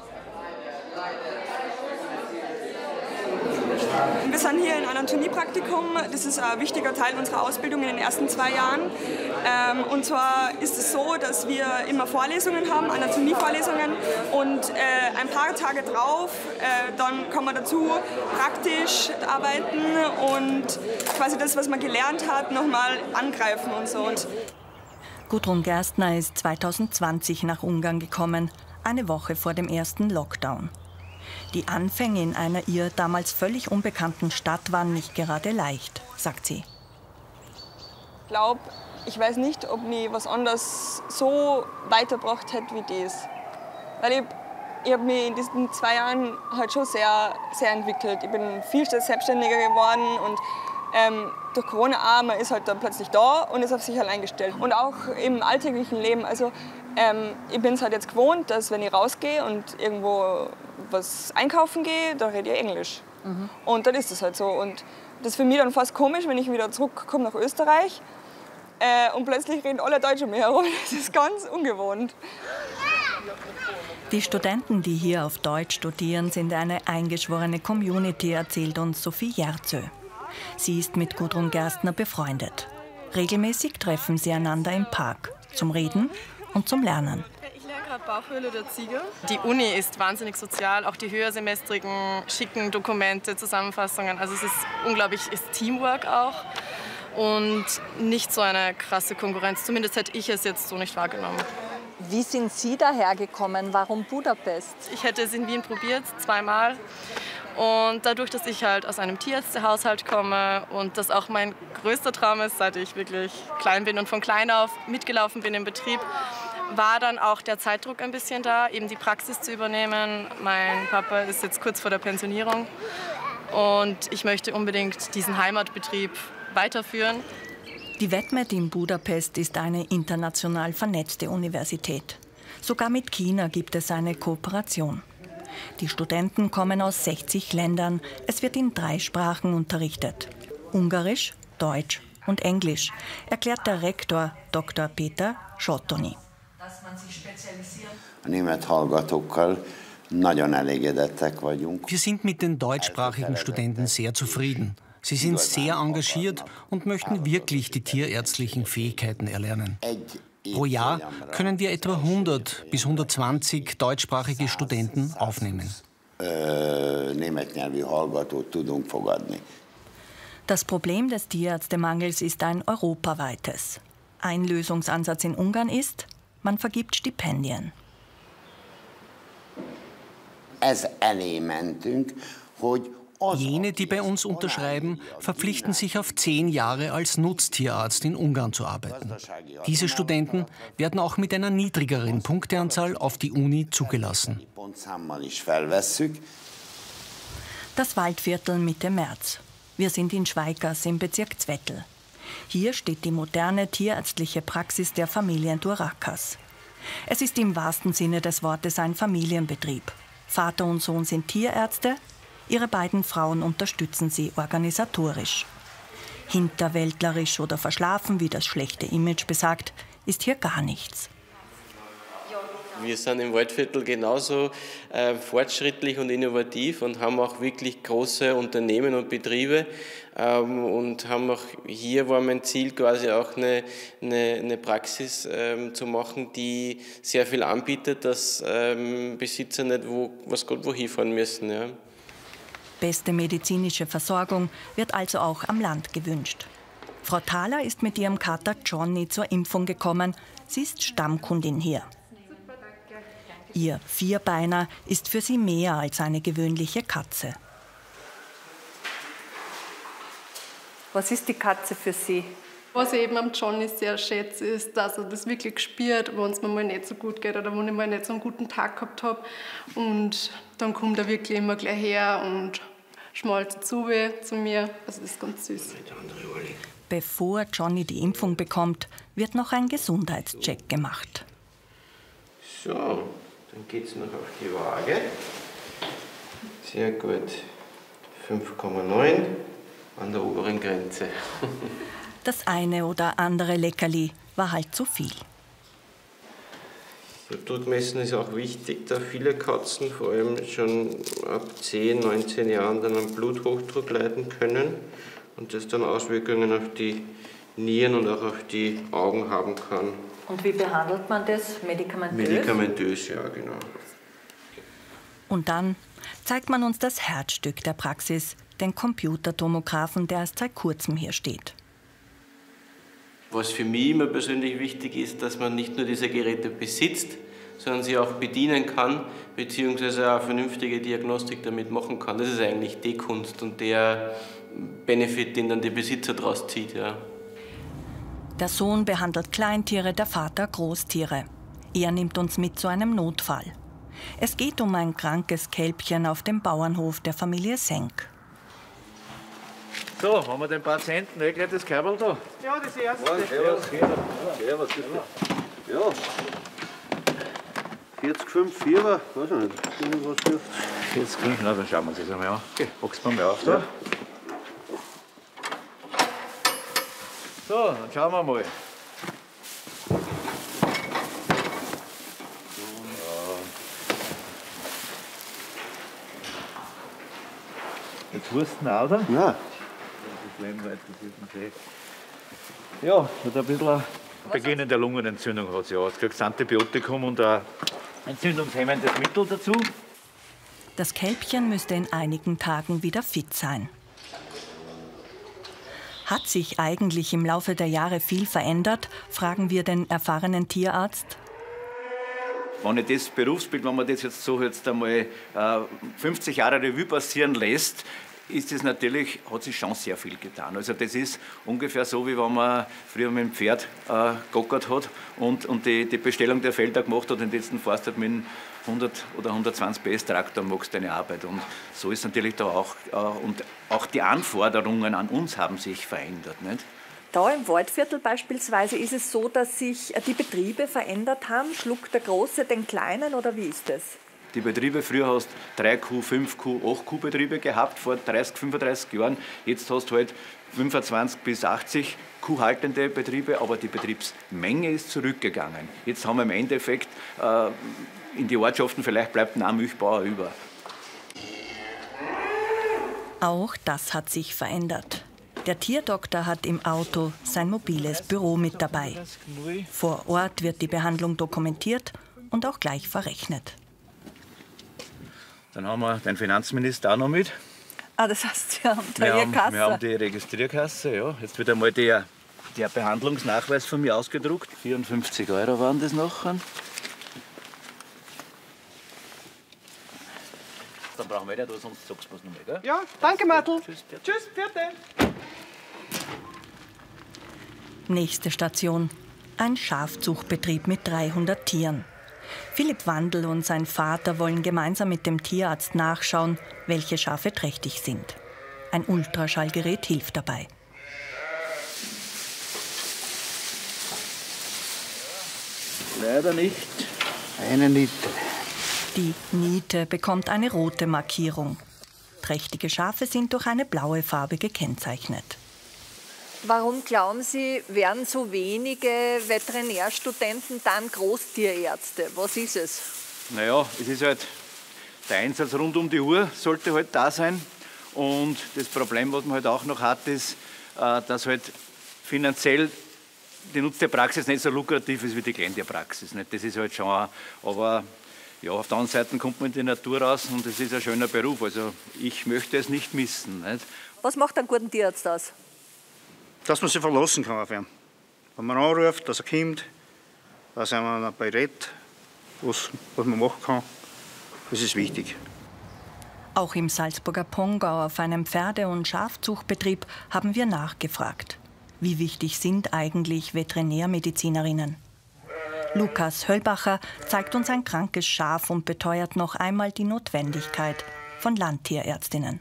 Wir sind hier in einem Anatomiepraktikum. Das ist ein wichtiger Teil unserer Ausbildung in den ersten zwei Jahren. Und zwar ist es so, dass wir immer Vorlesungen haben, Anatomievorlesungen. Und ein paar Tage drauf, dann kommen wir dazu, praktisch arbeiten und quasi das, was man gelernt hat, nochmal angreifen und so. Gudrun Gerstner ist zweitausendzwanzig nach Ungarn gekommen, eine Woche vor dem ersten Lockdown. Die Anfänge in einer ihr damals völlig unbekannten Stadt waren nicht gerade leicht, sagt sie. Ich glaube, ich weiß nicht, ob mich was anderes so weitergebracht hätte wie das. Weil ich, ich habe mich in diesen zwei Jahren halt schon sehr, sehr entwickelt. Ich bin viel selbstständiger geworden und ähm, durch Corona auch, man ist halt dann plötzlich da und ist auf sich allein gestellt. Und auch im alltäglichen Leben. Also ähm, ich bin es halt jetzt gewohnt, dass wenn ich rausgehe und irgendwo was einkaufen gehe, dann rede ich Englisch. Mhm. Und dann ist es halt so. Und das ist für mich dann fast komisch, wenn ich wieder zurückkomme nach Österreich äh, und plötzlich reden alle Deutsch um mich herum. Das ist ganz ungewohnt. Die Studenten, die hier auf Deutsch studieren, sind eine eingeschworene Community, erzählt uns Sophie Jerzö. Sie ist mit Gudrun Gerstner befreundet. Regelmäßig treffen sie einander im Park, zum Reden und zum Lernen. Ich lerne gerade Bauchhöhle der Ziege. Die Uni ist wahnsinnig sozial, auch die höhersemestrigen, schicken Dokumente, Zusammenfassungen. Also es ist unglaublich, ist Teamwork auch und nicht so eine krasse Konkurrenz. Zumindest hätte ich es jetzt so nicht wahrgenommen. Wie sind Sie dahergekommen? Warum Budapest? Ich hätte es in Wien probiert, zweimal. Und dadurch, dass ich halt aus einem Tierärztehaushalt komme und das auch mein größter Traum ist, seit ich wirklich klein bin und von klein auf mitgelaufen bin im Betrieb, war dann auch der Zeitdruck ein bisschen da, eben die Praxis zu übernehmen. Mein Papa ist jetzt kurz vor der Pensionierung und ich möchte unbedingt diesen Heimatbetrieb weiterführen. Die VetMed in Budapest ist eine international vernetzte Universität. Sogar mit China gibt es eine Kooperation. Die Studenten kommen aus sechzig Ländern. Es wird in drei Sprachen unterrichtet: Ungarisch, Deutsch und Englisch, erklärt der Rektor Doktor Péter Sottony. Dass man sich spezialisiert. A német hallgatókkal nagyon elégedettek vagyunk. Wir sind mit den deutschsprachigen Studenten sehr zufrieden. Sie sind sehr engagiert und möchten wirklich die tierärztlichen Fähigkeiten erlernen. Pro Jahr können wir etwa hundert bis hundertzwanzig deutschsprachige Studenten aufnehmen. Das Problem des Tierärztemangels ist ein europaweites. Ein Lösungsansatz in Ungarn ist, man vergibt Stipendien. Jene, die bei uns unterschreiben, verpflichten sich auf zehn Jahre als Nutztierarzt in Ungarn zu arbeiten. Diese Studenten werden auch mit einer niedrigeren Punkteanzahl auf die Uni zugelassen. Das Waldviertel Mitte März. Wir sind in Schweigers im Bezirk Zwettl. Hier steht die moderne tierärztliche Praxis der Familien Durakas. Es ist im wahrsten Sinne des Wortes ein Familienbetrieb. Vater und Sohn sind Tierärzte. Ihre beiden Frauen unterstützen sie organisatorisch. Hinterwäldlerisch oder verschlafen, wie das schlechte Image besagt, ist hier gar nichts. Wir sind im Waldviertel genauso äh, fortschrittlich und innovativ und haben auch wirklich große Unternehmen und Betriebe ähm, und haben auch hier war mein Ziel quasi auch eine, eine, eine Praxis ähm, zu machen, die sehr viel anbietet, dass ähm, Besitzer nicht wo, was Gott wohin fahren müssen. Ja. Beste medizinische Versorgung wird also auch am Land gewünscht. Frau Thaler ist mit ihrem Kater Johnny zur Impfung gekommen. Sie ist Stammkundin hier. Ihr Vierbeiner ist für sie mehr als eine gewöhnliche Katze. Was ist die Katze für Sie? Was ich eben am Johnny sehr schätze, ist, dass er das wirklich spürt, wenn es mir mal nicht so gut geht oder wenn ich mal nicht so einen guten Tag gehabt habe. Und dann kommt er wirklich immer gleich her und schmolzt zu, zu mir. Also das ist ganz süß. Bevor Johnny die Impfung bekommt, wird noch ein Gesundheitscheck gemacht. So, dann geht es noch auf die Waage. Sehr gut. fünf Komma neun an der oberen Grenze. Das eine oder andere Leckerli war halt zu viel. Blutdruckmessen ist auch wichtig, da viele Katzen vor allem schon ab zehn, neunzehn Jahren dann am Bluthochdruck leiden können und das dann Auswirkungen auf die Nieren und auch auf die Augen haben kann. Und wie behandelt man das? Medikamentös? Medikamentös, ja, genau. Und dann zeigt man uns das Herzstück der Praxis, den Computertomographen, der erst seit kurzem hier steht. Was für mich immer persönlich wichtig ist, dass man nicht nur diese Geräte besitzt, sondern sie auch bedienen kann, beziehungsweise auch vernünftige Diagnostik damit machen kann. Das ist eigentlich die Kunst und der Benefit, den dann der Besitzer daraus zieht. Ja. Der Sohn behandelt Kleintiere, der Vater Großtiere. Er nimmt uns mit zu einem Notfall. Es geht um ein krankes Kälbchen auf dem Bauernhof der Familie Senk. So, haben wir den Patienten eh gleich das Kabel da? Ja, das erste. Ja, servus. Servus, bitte. Ja. vierzig Komma fünf Fieber, weiß ich nicht. Irgendwas dürfte. vierzig Komma fünf, na, dann schauen wir uns das einmal an. Okay, wachsen wir mal auf da. So, dann schauen wir mal. Jetzt husten auch, oder? Ja. Ja, hat ein bisschen beginnende Lungenentzündung hat sie ja. Jetzt kriegst du Antibiotikum und ein entzündungshemmendes Mittel dazu. Das Kälbchen müsste in einigen Tagen wieder fit sein. Hat sich eigentlich im Laufe der Jahre viel verändert, fragen wir den erfahrenen Tierarzt. Wenn ich das Berufsbild, wenn man das jetzt so jetzt einmal äh, fünfzig Jahre Revue passieren lässt, ist es natürlich, hat sich schon sehr viel getan. Also das ist ungefähr so, wie wenn man früher mit dem Pferd äh, gockert hat und, und die, die Bestellung der Felder gemacht hat und jetzt fährst halt mit einem hundert oder hundertzwanzig P S Traktor und machst deine Arbeit. Und so ist natürlich da auch, äh, und auch die Anforderungen an uns haben sich verändert, nicht? Da im Waldviertel beispielsweise ist es so, dass sich die Betriebe verändert haben. Schluckt der Große den Kleinen oder wie ist das? Die Betriebe, früher hast du drei Kuh, fünf Kuh, acht Kuh Betriebe gehabt, vor dreißig, fünfunddreißig Jahren. Jetzt hast du halt fünfundzwanzig bis achtzig kuhhaltende Betriebe, aber die Betriebsmenge ist zurückgegangen. Jetzt haben wir im Endeffekt äh, in die Ortschaften, vielleicht bleibt ein Milchbauer über. Auch das hat sich verändert. Der Tierdoktor hat im Auto sein mobiles Büro mit dabei. Vor Ort wird die Behandlung dokumentiert und auch gleich verrechnet. Dann haben wir den Finanzminister auch noch mit. Ah, das heißt, wir haben da wir, Ihre haben, Kasse. wir haben die Registrierkasse. Ja. Jetzt wird einmal der, der Behandlungsnachweis von mir ausgedruckt. vierundfünfzig Euro waren das nachher. Dann brauchen wir ja da, sonst sagst du was noch mehr, gell? Ja, danke, Martel. Tschüss, Tschüss, vierte. Nächste Station. Ein Schafzuchtbetrieb mit dreihundert Tieren. Philipp Wandl und sein Vater wollen gemeinsam mit dem Tierarzt nachschauen, welche Schafe trächtig sind. Ein Ultraschallgerät hilft dabei. Leider nicht. Eine Niete. Die Niete bekommt eine rote Markierung. Trächtige Schafe sind durch eine blaue Farbe gekennzeichnet. Warum glauben Sie, werden so wenige Veterinärstudenten dann Großtierärzte? Was ist es? Naja, es ist halt, der Einsatz rund um die Uhr sollte halt da sein. Und das Problem, was man halt auch noch hat, ist, dass halt finanziell die Nutztierpraxis nicht so lukrativ ist wie die Kleintierpraxis. Das ist halt schon, aber ja, auf der anderen Seite kommt man in die Natur raus und es ist ein schöner Beruf. Also ich möchte es nicht missen. Nicht? Was macht einen guten Tierarzt aus? Dass man sich verlassen kann auf ihn. Wenn man anruft, dass er kommt, dass er man berät, was, was man machen kann, das ist wichtig. Auch im Salzburger Pongau auf einem Pferde- und Schafzuchtbetrieb haben wir nachgefragt. Wie wichtig sind eigentlich Veterinärmedizinerinnen? Lukas Höllbacher zeigt uns ein krankes Schaf und beteuert noch einmal die Notwendigkeit von Landtierärztinnen.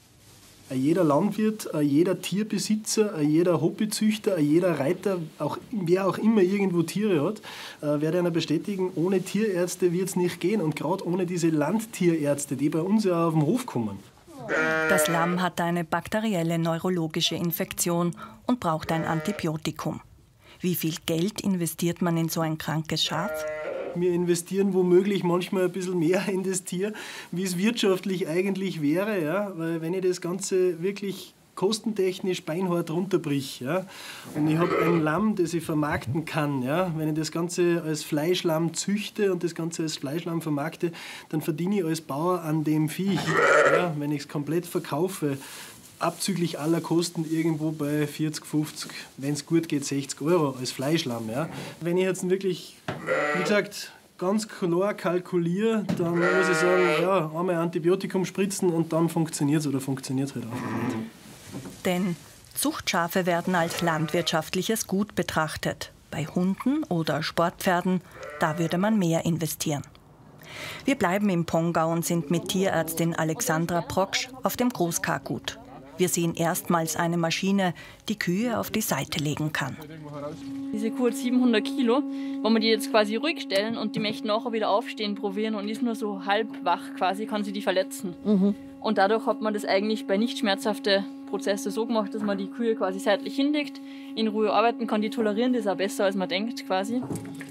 Jeder Landwirt, jeder Tierbesitzer, jeder Hobbyzüchter, jeder Reiter, auch, wer auch immer irgendwo Tiere hat, werde einer bestätigen, ohne Tierärzte wird es nicht gehen. Und gerade ohne diese Landtierärzte, die bei uns ja auf den Hof kommen. Das Lamm hat eine bakterielle neurologische Infektion und braucht ein Antibiotikum. Wie viel Geld investiert man in so ein krankes Schaf? Wir investieren womöglich manchmal ein bisschen mehr in das Tier, wie es wirtschaftlich eigentlich wäre. Ja? Weil wenn ich das Ganze wirklich kostentechnisch beinhart runterbrich, ja? Und ich habe ein Lamm, das ich vermarkten kann, ja? Wenn ich das Ganze als Fleischlamm züchte und das Ganze als Fleischlamm vermarkte, dann verdiene ich als Bauer an dem Viech. Ja? Wenn ich es komplett verkaufe, abzüglich aller Kosten irgendwo bei vierzig, fünfzig, wenn es gut geht, sechzig Euro als Fleischlamm. Ja. Wenn ich jetzt wirklich, wie gesagt, ganz klar kalkuliere, dann muss ich sagen, ja, einmal Antibiotikum spritzen und dann funktioniert es oder funktioniert es halt einfach nicht. Denn Zuchtschafe werden als landwirtschaftliches Gut betrachtet. Bei Hunden oder Sportpferden, da würde man mehr investieren. Wir bleiben im Pongau und sind mit Tierärztin Alexandra Proksch auf dem Großkargut. Wir sehen erstmals eine Maschine, die Kühe auf die Seite legen kann. Diese Kuh hat siebenhundert Kilo. Wenn wir die jetzt quasi ruhig stellen und die möchten nachher wieder aufstehen, probieren und ist nur so halb wach quasi, kann sie die verletzen. Mhm. Und dadurch hat man das eigentlich bei nicht schmerzhaften Prozessen so gemacht, dass man die Kühe quasi seitlich hinlegt, in Ruhe arbeiten kann. Die tolerieren das auch besser, als man denkt quasi.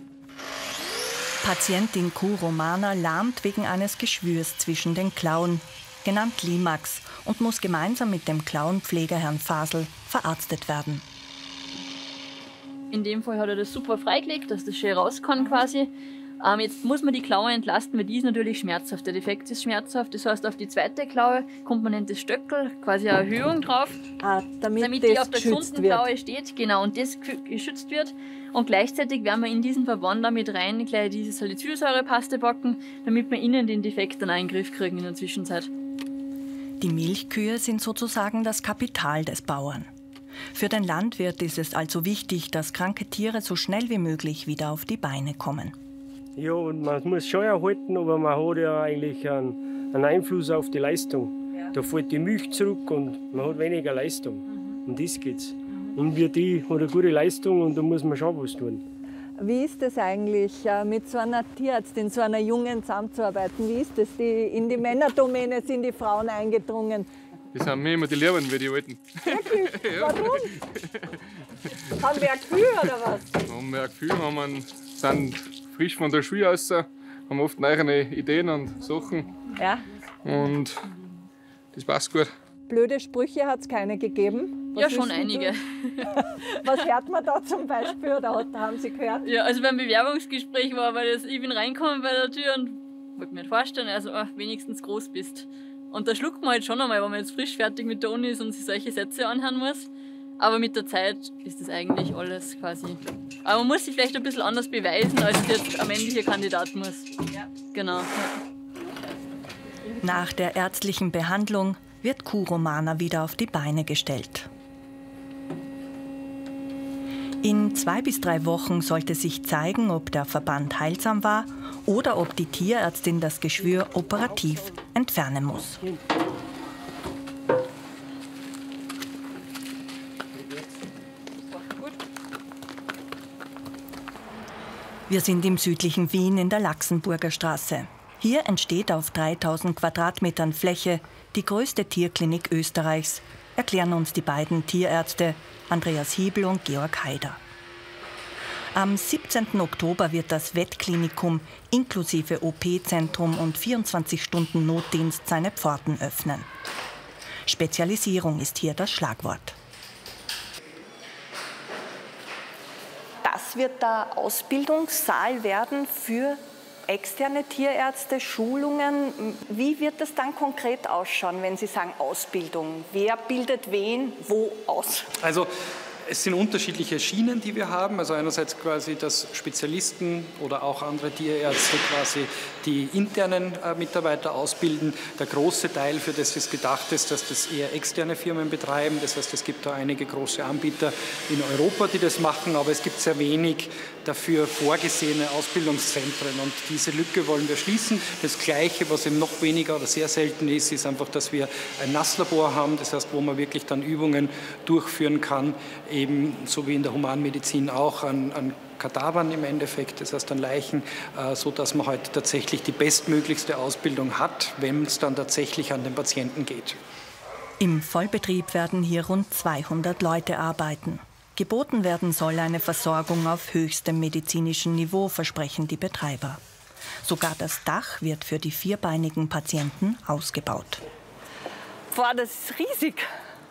Patientin Kuh Romana lahmt wegen eines Geschwürs zwischen den Klauen, genannt Limax, und muss gemeinsam mit dem Klauenpfleger Herrn Fasel verarztet werden. In dem Fall hat er das super freigelegt, dass das schön raus kann quasi. Ähm, jetzt muss man die Klaue entlasten, weil die ist natürlich schmerzhaft. Der Defekt ist schmerzhaft, das heißt, auf die zweite Klaue kommt man nennt das Stöckel, quasi eine Erhöhung drauf, ah, damit, damit die auf der gesunden Klaue steht, genau, und das geschützt wird. Und gleichzeitig werden wir in diesen Verband mit rein gleich diese Salicylsäurepaste backen, damit wir innen den Defekt dann auch in den Griff kriegen in der Zwischenzeit. Die Milchkühe sind sozusagen das Kapital des Bauern. Für den Landwirt ist es also wichtig, dass kranke Tiere so schnell wie möglich wieder auf die Beine kommen. Ja, und man muss schon erhalten, aber man hat ja eigentlich einen, einen Einfluss auf die Leistung. Ja. Da fällt die Milch zurück und man hat weniger Leistung. Mhm. Um das geht's. Und wir die hat eine gute Leistung und da muss man schon was tun. Wie ist es eigentlich, mit so einer Tierärztin, so einer Jungen zusammenzuarbeiten? Wie ist das? Die, in die Männerdomäne sind die Frauen eingedrungen. Das sind mir immer die Lehrern wie die Alten. Wirklich? Warum? Haben wir ein Gefühl oder was? Haben wir ein Gefühl, haben wir, sind frisch von der Schule raus, haben oft neue Ideen und Sachen. Ja. Und das passt gut. Blöde Sprüche hat es keine gegeben? Was ja, schon einige. Was hört man da zum Beispiel oder haben Sie gehört? Ja, also beim Bewerbungsgespräch war, weil das, ich bin reingekommen bei der Tür und wollte mir nicht vorstellen, also ach, wenigstens groß bist. Und da schluckt man halt schon einmal, wenn man jetzt frisch fertig mit der Uni ist und sich solche Sätze anhören muss. Aber mit der Zeit ist das eigentlich alles quasi. Aber man muss sich vielleicht ein bisschen anders beweisen, als jetzt ein männlicher Kandidat muss. Ja. Genau. Ja. Nach der ärztlichen Behandlung wird Kuh Romana wieder auf die Beine gestellt. In zwei bis drei Wochen sollte sich zeigen, ob der Verband heilsam war oder ob die Tierärztin das Geschwür operativ entfernen muss. Wir sind im südlichen Wien in der Laxenburger Straße. Hier entsteht auf dreitausend Quadratmetern Fläche die größte Tierklinik Österreichs, erklären uns die beiden Tierärzte Andreas Hiebel und Georg Haider. Am siebzehnten Oktober wird das Wettklinikum inklusive O P-Zentrum und vierundzwanzig Stunden Notdienst seine Pforten öffnen. Spezialisierung ist hier das Schlagwort. Das wird der Ausbildungssaal werden für externe Tierärzte, Schulungen. Wie wird das dann konkret ausschauen, wenn Sie sagen Ausbildung? Wer bildet wen wo aus? Also es sind unterschiedliche Schienen, die wir haben. Also einerseits quasi, dass Spezialisten oder auch andere Tierärzte quasi die internen äh, Mitarbeiter ausbilden. Der große Teil, für das es gedacht ist, dass das eher externe Firmen betreiben. Das heißt, es gibt da einige große Anbieter in Europa, die das machen, aber es gibt sehr wenig dafür vorgesehene Ausbildungszentren. Und diese Lücke wollen wir schließen. Das Gleiche, was eben noch weniger oder sehr selten ist, ist einfach, dass wir ein Nasslabor haben. Das heißt, wo man wirklich dann Übungen durchführen kann, eben so wie in der Humanmedizin auch an, an Kadavern im Endeffekt, das heißt an Leichen, äh, so dass man heute tatsächlich die bestmöglichste Ausbildung hat, wenn es dann tatsächlich an den Patienten geht. Im Vollbetrieb werden hier rund zweihundert Leute arbeiten. Geboten werden soll eine Versorgung auf höchstem medizinischen Niveau, versprechen die Betreiber. Sogar das Dach wird für die vierbeinigen Patienten ausgebaut. Boah, das ist riesig.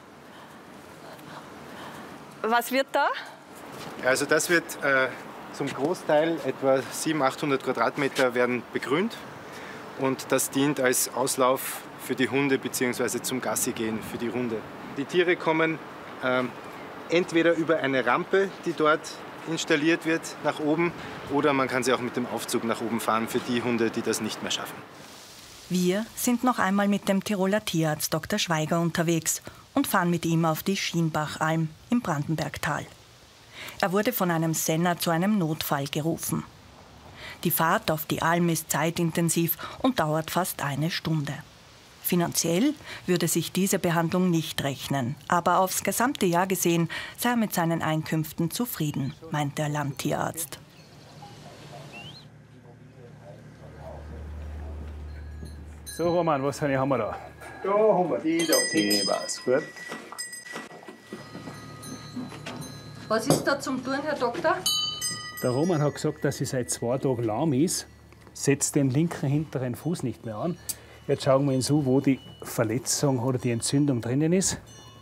Was wird da? Also das wird äh, zum Großteil etwa siebenhundert, achthundert Quadratmeter werden begrünt und das dient als Auslauf für die Hunde bzw. zum Gassigehen für die Hunde. Die Tiere kommen äh, entweder über eine Rampe, die dort installiert wird nach oben oder man kann sie auch mit dem Aufzug nach oben fahren für die Hunde, die das nicht mehr schaffen. Wir sind noch einmal mit dem Tiroler Tierarzt Doktor Schweiger unterwegs und fahren mit ihm auf die Schienbachalm im Brandenbergtal. Er wurde von einem Senner zu einem Notfall gerufen. Die Fahrt auf die Alm ist zeitintensiv und dauert fast eine Stunde. Finanziell würde sich diese Behandlung nicht rechnen, aber aufs gesamte Jahr gesehen sei er mit seinen Einkünften zufrieden, meint der Landtierarzt. So, Roman, was haben wir da? Da haben wir die da. Die war's, gut. Was ist da zum Tun, Herr Doktor? Der Roman hat gesagt, dass sie seit zwei Tagen lahm ist, setzt den linken hinteren Fuß nicht mehr an. Jetzt schauen wir uns an, wo die Verletzung oder die Entzündung drinnen ist.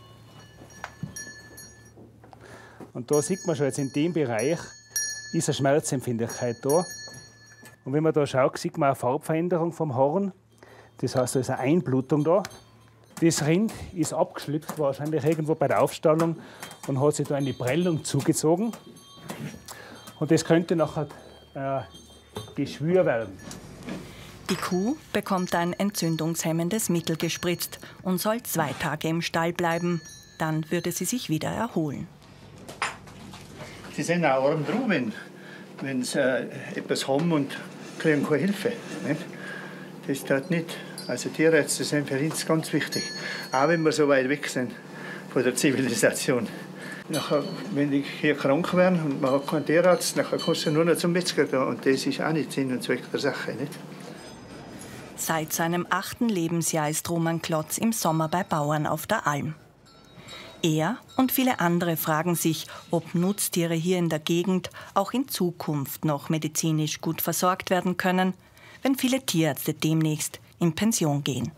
Und da sieht man schon, jetzt in dem Bereich ist eine Schmerzempfindlichkeit da. Und wenn man da schaut, sieht man eine Farbveränderung vom Horn. Das heißt, da ist eine Einblutung da. Das Rind ist abgeschlüpft, wahrscheinlich irgendwo bei der Aufstallung, und hat sich da eine Prellung zugezogen. Und das könnte nachher äh, Geschwür werden. Die Kuh bekommt ein entzündungshemmendes Mittel gespritzt und soll zwei Tage im Stall bleiben. Dann würde sie sich wieder erholen. Sie sind auch arm dran, wenn, wenn sie äh, etwas haben und kriegen keine Hilfe. Nicht? Das tut nicht. Also Tierärzte sind für uns ganz wichtig. Auch wenn wir so weit weg sind von der Zivilisation. Nachher, wenn die hier krank werden und man hat keinen Tierarzt, dann kannst du nur noch zum Metzger gehen. Und das ist auch nicht Sinn und Zweck der Sache. Nicht? Seit seinem achten Lebensjahr ist Roman Klotz im Sommer bei Bauern auf der Alm. Er und viele andere fragen sich, ob Nutztiere hier in der Gegend auch in Zukunft noch medizinisch gut versorgt werden können, wenn viele Tierärzte demnächst in Pension gehen.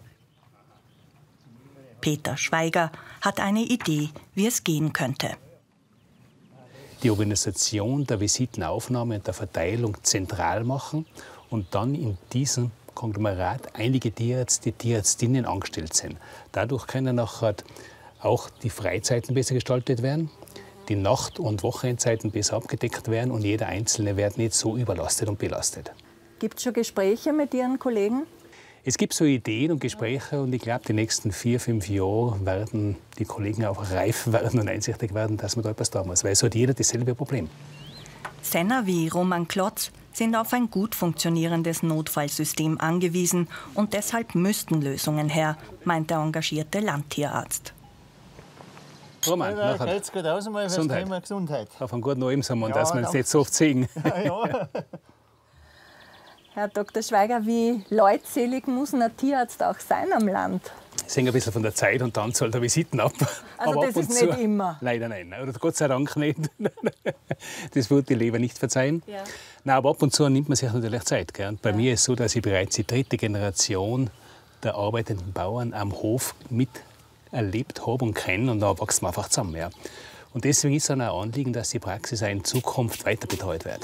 Peter Schweiger hat eine Idee, wie es gehen könnte. Die Organisation der Visitenaufnahme und der Verteilung zentral machen und dann in diesem Konglomerat einige Tierärzte, Tierärztinnen angestellt sind. Dadurch können nachher auch die Freizeiten besser gestaltet werden, die Nacht- und Wochenendzeiten besser abgedeckt werden und jeder Einzelne wird nicht so überlastet und belastet. Gibt es schon Gespräche mit Ihren Kollegen? Es gibt so Ideen und Gespräche und ich glaube, die nächsten vier, fünf Jahre werden die Kollegen auch reif werden und einsichtig werden, dass man da etwas tun muss, weil so hat jeder dasselbe Problem. Senner wie Roman Klotz sind auf ein gut funktionierendes Notfallsystem angewiesen und deshalb müssten Lösungen her, meint der engagierte Landtierarzt. Roman, ja, nachher geht's gut aus, mal fürs Thema Gesundheit. Auf einen guten Alm sind wir, Ja, dass wir uns nicht so oft sehen. Ja. Herr Doktor Schweiger, wie leutselig muss ein Tierarzt auch sein am Land? Es hängt ein bisschen von der Zeit und der Anzahl der Visiten ab. Also Aber das ab ist und zu, nicht immer? Leider nein, oder Gott sei Dank nicht. Das würde die Leber nicht verzeihen. Ja. Nein, aber ab und zu nimmt man sich natürlich Zeit. Gell? Und bei ja. mir ist es so, dass ich bereits die dritte Generation der arbeitenden Bauern am Hof miterlebt habe und kenne. Und da wachsen wir einfach zusammen. Ja. Und deswegen ist es ein Anliegen, dass die Praxis auch in Zukunft weiter betreut wird.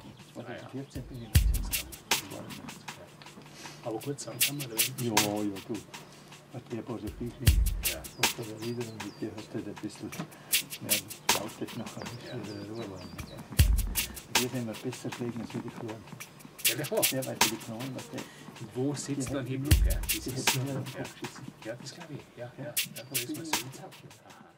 Aber gut, sagen wir mal. Ja, ja, gut. Der paar so viel hin. Ja. Und da wieder und mit dir hast du halt ein bisschen mehr lautet nachher, bis wir Ruhe waren. Wir werden wir besser pflegen als die Frauen. Ja, der Hof. Sehr weit die Knochen. Und wo sitzt dann Hebel? Ja, das ist ja, ja, das glaube ich. Ja, ja, ja, das ist man so.